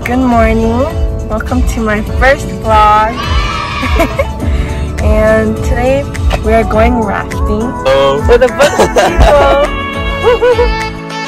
Good morning. Welcome to my first vlog. And today we are going rafting with a bunch of people.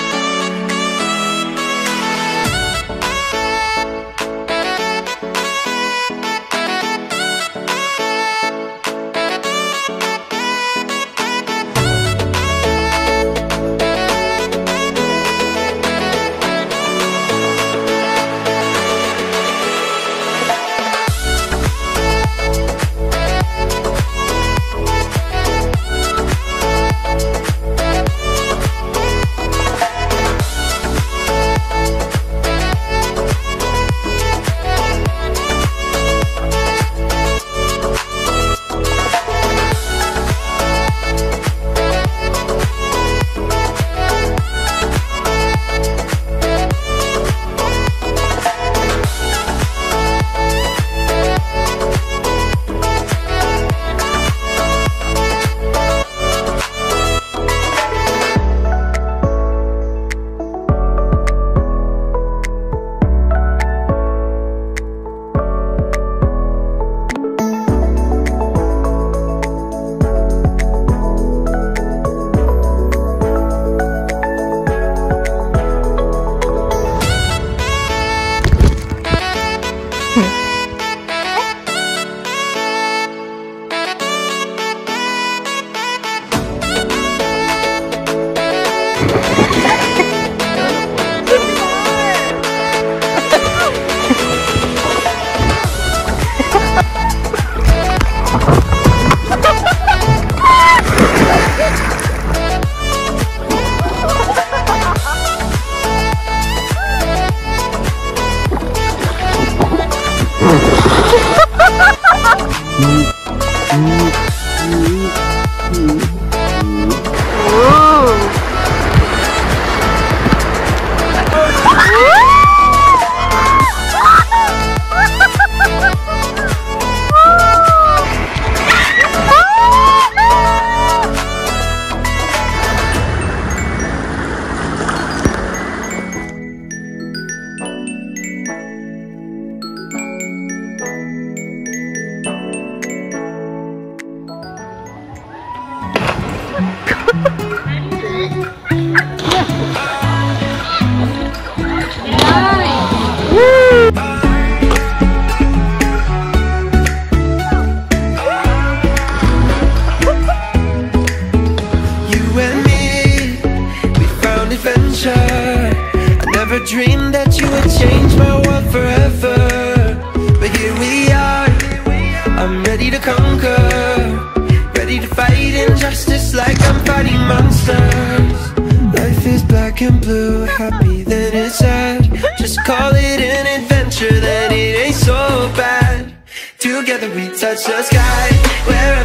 Dreamed that you would change my world forever, but here we are. I'm ready to conquer, ready to fight injustice like I'm fighting monsters. Life is black and blue, happy then it's sad. Just call it an adventure, then it ain't so bad. Together we touch the sky, where